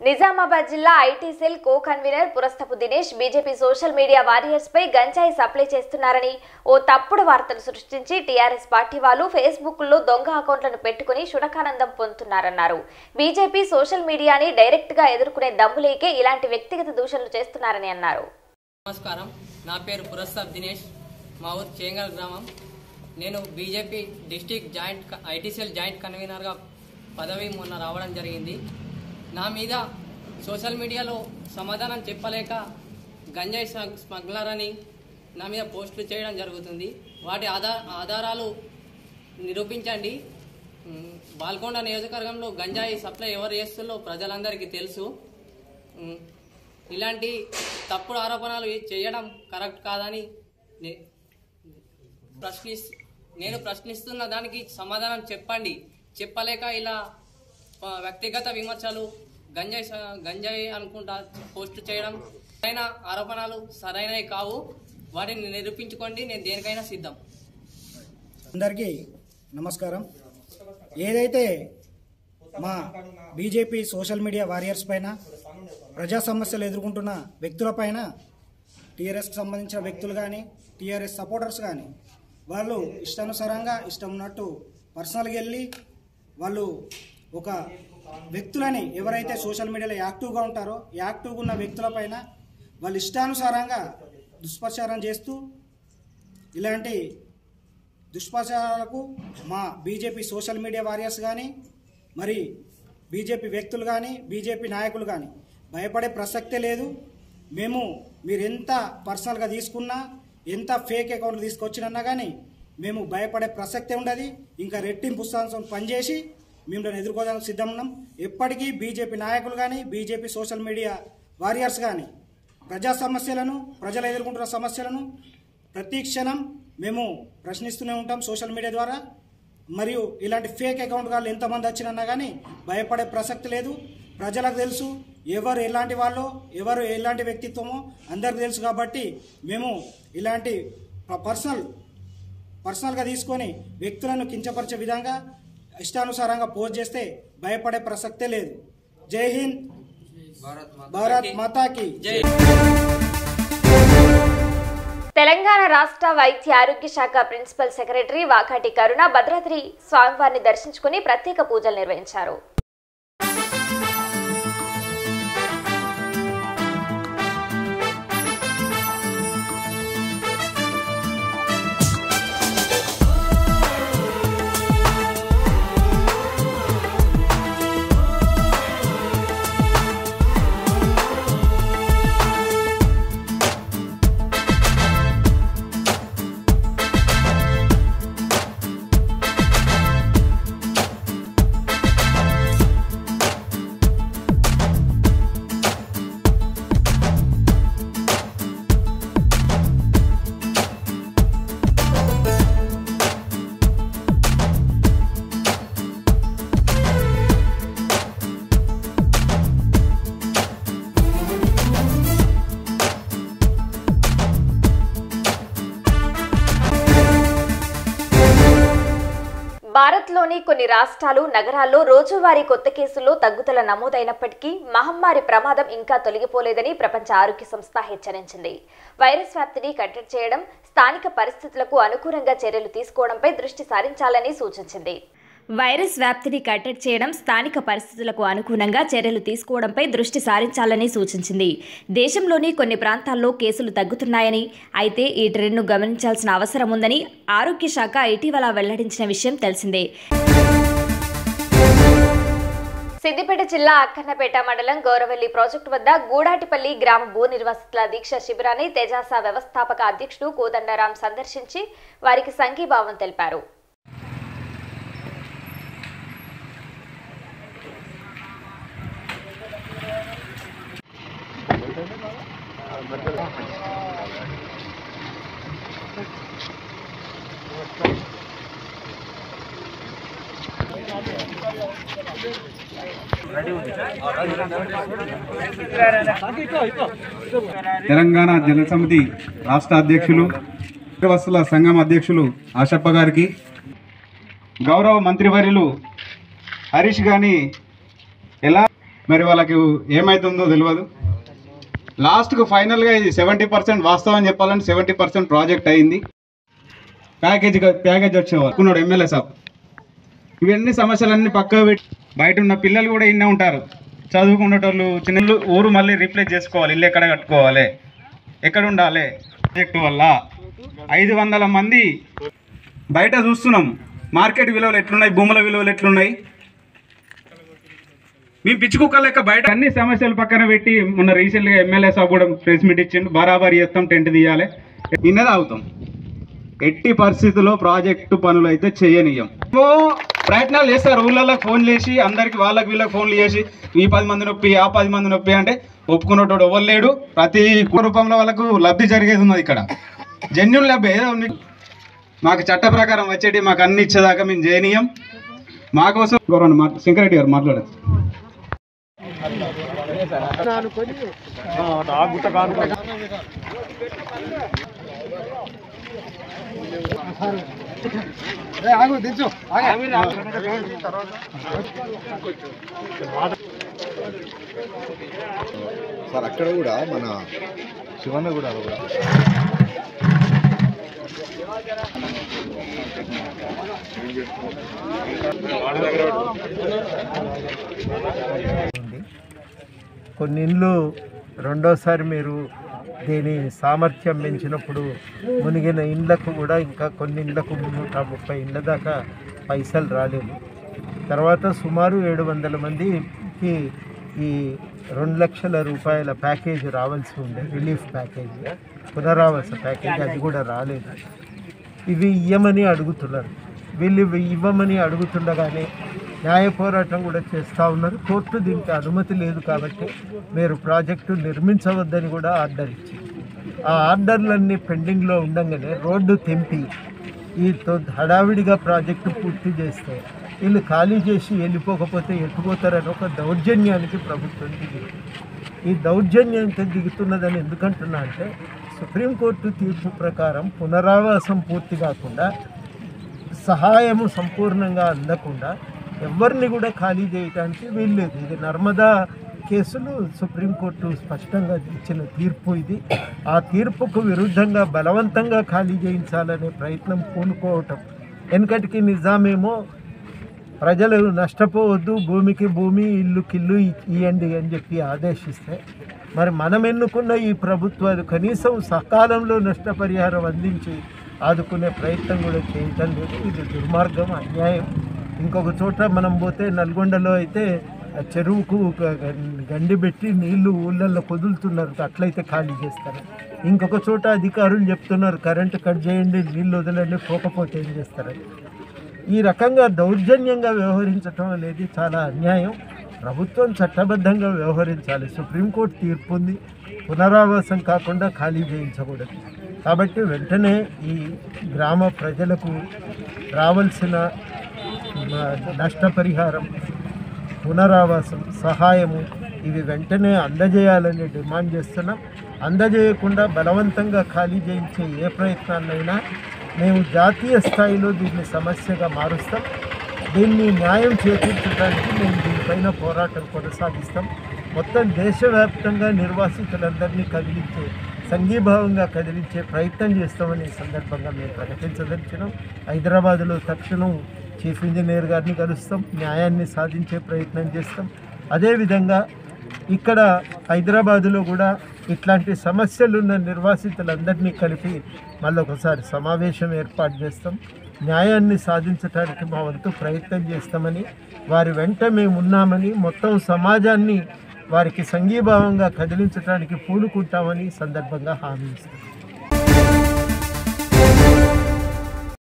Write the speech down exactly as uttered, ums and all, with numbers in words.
నిజామాబాద్ జిల్లా IT cell co convener Purastapu Dinesh BJP social media warriors పై గంజాయి సప్లై చేస్తున్నారని ఓ తప్పుడు వార్తలు సృష్టించి టీఆర్ఎస్ పార్టీ వాళ్ళు ఫేస్బుక్ లో దొంగ అకౌంట్లను పెట్టుకుని శునకానందం పొందుతున్నారన్నారు. బీజేపీ సోషల్ మీడియాని డైరెక్ట్ గా ఎదుర్కొనే దమ్ములేకే ఇలాంటి వ్యక్తిగత దూషణలు చేస్తున్నారని అన్నారు. నమస్కారం, నా పేరు పురస్తపు దినేష్, మా ఊరు చేంగల్ గ్రామం. నేను BJP district joint IT cell joint కన్వీనర్గా పదవి మొన్న రావడం జరిగింది. నా మీద సోషల్ మీడియాలో సమాధానం చెప్పలేక గంజాయి స్మగ్లర్ అని నా మీద పోస్టులు చేయడం జరుగుతుంది. వాటి ఆధార ఆధారాలు నిరూపించండి. బాల్కొండ నియోజకవర్గంలో గంజాయి సప్లై ఎవరు చేస్తుందో ప్రజలందరికీ తెలుసు. ఇలాంటి తప్పుడు ఆరోపణలు చేయడం కరెక్ట్ కాదని ప్రశ్నిస్ నేను ప్రశ్నిస్తున్న దానికి సమాధానం చెప్పండి. చెప్పలేక ఇలా వ్యక్తిగత విమర్శలు, గంజాయి గంజాయి అనుకుంటా పోస్ట్ చేయడం సరైన ఆరోపణలు సరైనవి కావు. వాటిని నిరూపించుకోండి, నేను దేనికైనా సిద్ధం. అందరికీ నమస్కారం. ఏదైతే మా బీజేపీ సోషల్ మీడియా వారియర్స్ పైన ప్రజా సమస్యలు ఎదుర్కొంటున్న వ్యక్తులపైన టీఆర్ఎస్కి సంబంధించిన వ్యక్తులు కానీ టీఆర్ఎస్ సపోర్టర్స్ కానీ వాళ్ళు ఇష్టానుసారంగా ఇష్టం ఉన్నట్టు పర్సనల్గా వెళ్ళి వాళ్ళు ఒక వ్యక్తులని ఎవరైతే సోషల్ మీడియాలో యాక్టివ్గా ఉంటారో యాక్టివ్గా ఉన్న వ్యక్తులపైన వాళ్ళు ఇష్టానుసారంగా దుష్ప్రచారం చేస్తూ ఇలాంటి దుష్ప్రచారాలకు మా బీజేపీ సోషల్ మీడియా వారియర్స్ కానీ మరి బీజేపీ వ్యక్తులు కానీ బీజేపీ నాయకులు కానీ భయపడే ప్రసక్తే లేదు. మేము మీరు ఎంత పర్సనల్గా తీసుకున్నా ఎంత ఫేక్ అకౌంట్లు తీసుకొచ్చినన్నా కానీ మేము భయపడే ప్రసక్తే ఉండదు. ఇంకా రెట్టింపు ఉత్సాహంతో పనిచేసి మిమ్మల్ని ఎదుర్కోవడానికి సిద్ధం ఉన్నాం. ఎప్పటికీ బీజేపీ నాయకులు కానీ బీజేపీ సోషల్ మీడియా వారియర్స్ కానీ ప్రజా సమస్యలను ప్రజలు ఎదుర్కొంటున్న సమస్యలను ప్రతి క్షణం మేము ప్రశ్నిస్తూనే ఉంటాం సోషల్ మీడియా ద్వారా. మరియు ఇలాంటి ఫేక్ అకౌంట్ వాళ్ళు ఎంతమంది వచ్చినా కానీ భయపడే ప్రసక్తి లేదు. ప్రజలకు తెలుసు ఎవరు ఎలాంటి వాళ్ళో ఎవరు ఎలాంటి వ్యక్తిత్వమో అందరికి తెలుసు. కాబట్టి మేము ఇలాంటి పర్సనల్ పర్సనల్గా తీసుకొని వ్యక్తులను కించపరిచే విధంగా ఇష్టానుసారంగా పోస్ట్ చేస్తే భయపడే ప్రసక్తే లేదు. జై హింద్, భారత్ మాతాకి జై. తెలంగాణ రాష్ట్ర వైద్య ఆరోగ్య శాఖ ప్రిన్సిపల్ సెక్రటరీ వాకాటి కరుణ భద్రాద్రి స్వామివారిని దర్శించుకుని ప్రత్యేక పూజలు నిర్వహించారు. భారత్లోని కొన్ని రాష్ట్రాలు నగరాల్లో రోజువారీ కొత్త కేసుల్లో తగ్గుదల నమోదైనప్పటికీ మహమ్మారి ప్రమాదం ఇంకా తొలగిపోలేదని ప్రపంచ ఆరోగ్య సంస్థ హెచ్చరించింది. వైరస్ వ్యాప్తిని కట్టడి చేయడం, స్థానిక పరిస్థితులకు అనుకూలంగా చర్యలు తీసుకోవడంపై దృష్టి సారించాలని సూచించింది. వైరస్ వ్యాప్తిని కట్టడి చేయడం, స్థానిక పరిస్థితులకు అనుగుణంగా చర్యలు తీసుకోవడంపై దృష్టి సారించాలని సూచించింది. దేశంలోని కొన్ని ప్రాంతాల్లో కేసులు తగ్గుతున్నాయని, అయితే ఈ ట్రెండ్ను గమనించాల్సిన అవసరం ఉందని ఆరోగ్య శాఖ ఇటీవల వెల్లడించిన విషయం తెలిసిందే. సిద్దిపేట జిల్లా అక్కన్నపేట మండలం గౌరవెల్లి ప్రాజెక్టు వద్ద గూడాటిపల్లి గ్రామ భూ నిర్వాసితుల దీక్ష శిబిరాన్ని తెజాస వ్యవస్థాపక అధ్యక్షుడు కోదండరాం సందర్శించి వారికి సంఘీభావం తెలిపారు. తెలంగాణ జనసమితి రాష్ట్ర అధ్యక్షులు వస్తుల సంఘం అధ్యక్షులు ఆశప్ప గారికి, గౌరవ మంత్రివర్యులు హరీష్ గాని ఎలా మరి వాళ్ళకి ఏమవుతుందో తెలియదు. లాస్ట్కు ఫైనల్గా ఇది సెవెంటీ పర్సెంట్ వాస్తవం చెప్పాలంటే సెవెంటీ పర్సెంట్ ప్రాజెక్ట్ అయింది. ప్యాకేజ్ ప్యాకేజ్ వచ్చేవాడు ఎమ్మెల్యే సాబ్. ఇవన్నీ సమస్యలన్నీ పక్కకు పెట్టి బయట ఉన్న పిల్లలు కూడా ఇన్నే ఉంటారు, చదువుకునేటోళ్ళు చిన్న ఊరు మళ్ళీ రీప్లేస్ చేసుకోవాలి, ఇల్లు ఎక్కడ కట్టుకోవాలి, ఎక్కడ ఉండాలి. ప్రాజెక్టు వల్ల ఐదు వందల మంది బయట చూస్తున్నాం. మార్కెట్ విలువలు ఎట్లున్నాయి, భూముల విలువలు ఎట్లున్నాయి, మేము పిచ్చి కుక్క లెక్క బయట అన్ని సమస్యలు పక్కన పెట్టి మొన్న రీసెంట్గా ఎమ్మెల్యే సాబ్ కూడా ప్రెస్ మీట్ ఇచ్చిండు. బరాబరి చేస్తాం, టెంట్ తీయాలి, ఇన్నది అవుతాం. ఎట్టి పరిస్థితుల్లో ప్రాజెక్టు పనులు అయితే చేయనీయం. ప్రయత్నాలు చేస్తారు, ఊళ్ళలో ఫోన్ చేసి అందరికి వాళ్ళకి వీళ్ళకి ఫోన్లు చేసి ఈ పది మంది నొప్పి ఆ పది మంది నొప్పి అంటే ఒప్పుకునేటోడు ఎవరు లేడు. ప్రతి రూపంలో వాళ్ళకు లబ్ధి జరిగేది ఉన్నది. ఇక్కడ జెన్యున్ లబ్ధి ఏదో ఉంది. మాకు చట్ట ప్రకారం వచ్చేటి మాకు అన్ని ఇచ్చేదాకా మేము చేయనీయం. మా కోసం గౌరవ శంకరెడ్డి గారు మాట్లాడారు. సార్ అక్కడ కూడా మన శివన్న కూడా కూడా కొన్ని ఇండ్లు రెండోసారి మీరు దీని సామర్థ్యం పెంచినప్పుడు మునిగిన ఇండ్లకు కూడా ఇంకా కొన్ని ఇండ్లకు నూట ముప్పై ఇండ్ల దాకా పైసలు రాలేదు. తర్వాత సుమారు ఏడు వందల మందికి ఈ రెండు లక్షల రూపాయల ప్యాకేజ్ రావాల్సి ఉండే, రిలీఫ్ ప్యాకేజ్, పునరావాస ప్యాకేజ్, అది కూడా రాలేదు. ఇవి ఇవ్వమని అడుగుతున్నారు. వీళ్ళు ఇవ్వమని అడుగుతుండగానే న్యాయ పోరాటం కూడా చేస్తూ ఉన్నారు. కోర్టు దీనికి అనుమతి లేదు కాబట్టి మీరు ప్రాజెక్టు నిర్మించవద్దని కూడా ఆర్డర్ ఇచ్చింది. ఆ ఆర్డర్లన్నీ పెండింగ్లో ఉండగానే రోడ్డు తెంపి ఈ హడావిడిగా ప్రాజెక్టు పూర్తి చేస్తే వీళ్ళు ఖాళీ చేసి వెళ్ళిపోకపోతే ఎట్టుపోతారని ఒక దౌర్జన్యానికి ప్రభుత్వం దిగుతుంది. ఈ దౌర్జన్యానికి దిగుతున్నదని ఎందుకంటున్నా అంటే సుప్రీంకోర్టు తీర్పు ప్రకారం పునరావాసం పూర్తి కాకుండా, సహాయము సంపూర్ణంగా అందకుండా ఎవరిని కూడా ఖాళీ చేయడానికి వీల్లేదు. ఇది నర్మదా కేసులు సుప్రీంకోర్టు స్పష్టంగా ఇచ్చిన తీర్పు ఇది. ఆ తీర్పుకు విరుద్ధంగా బలవంతంగా ఖాళీ చేయించాలనే ప్రయత్నం పూనుకోవటం. వెనకటికి నిజామేమో ప్రజలు నష్టపోవద్దు, భూమికి భూమి, ఇల్లుకిల్లు ఇవ్వండి అని చెప్పి ఆదేశిస్తే, మరి మనం ఎన్నుకున్న ఈ ప్రభుత్వాలు కనీసం సకాలంలో నష్టపరిహారం అందించి ఆదుకునే ప్రయత్నం కూడా చేయటం లేదు. ఇది దుర్మార్గం, అన్యాయం. ఇంకొక చోట మనం పోతే నల్గొండలో అయితే చెరువుకు గండి పెట్టి నీళ్లు ఊళ్ళల్లో కొదులుతున్నారు, అట్లయితే ఖాళీ చేస్తారు. ఇంకొక చోట అధికారులు చెప్తున్నారు కరెంటు కట్ చేయండి, నీళ్ళు వదలండి, పోకపోతే ఏం చేస్తారని. ఈ రకంగా దౌర్జన్యంగా వ్యవహరించడం అనేది చాలా అన్యాయం. ప్రభుత్వం చట్టబద్ధంగా వ్యవహరించాలి. సుప్రీంకోర్టు తీర్పు ఉంది, పునరావాసం కాకుండా ఖాళీ చేయించకూడదు. కాబట్టి వెంటనే ఈ గ్రామ ప్రజలకు రావాల్సిన నష్టపరిహారం, పునరావాసం, సహాయము ఇవి వెంటనే అందజేయాలని డిమాండ్ చేస్తున్నాం. అందజేయకుండా బలవంతంగా ఖాళీ చేయించే ఏ ప్రయత్నాన్నైనా మేము జాతీయ స్థాయిలో దీన్ని సమస్యగా మారుస్తాం. దీన్ని న్యాయం చేకూర్చడానికి మేము దీనిపైన పోరాటం కొనసాగిస్తాం. మొత్తం దేశవ్యాప్తంగా నిర్వాసితులందరినీ కదిలించే, సంఘీభావంగా కదిలించే ప్రయత్నం చేస్తామని ఈ సందర్భంగా మేము ప్రకటించదలిచినాం. హైదరాబాదులో తక్షణం చీఫ్ ఇంజనీర్ గారిని కలుస్తాం, న్యాయాన్ని సాధించే ప్రయత్నం చేస్తాం. అదేవిధంగా ఇక్కడ హైదరాబాదులో కూడా ఇట్లాంటి సమస్యలున్న నిర్వాసితులందరినీ కలిపి మళ్ళొకసారి సమావేశం ఏర్పాటు చేస్తాం. న్యాయాన్ని సాధించడానికి మా వంతు ప్రయత్నం చేస్తామని, వారి వెంట మేము ఉన్నామని, మొత్తం సమాజాన్ని వారికి సంఘీభావంగా కదిలించడానికి పూనుకుంటామని సందర్భంగా హామీ ఇస్తాం.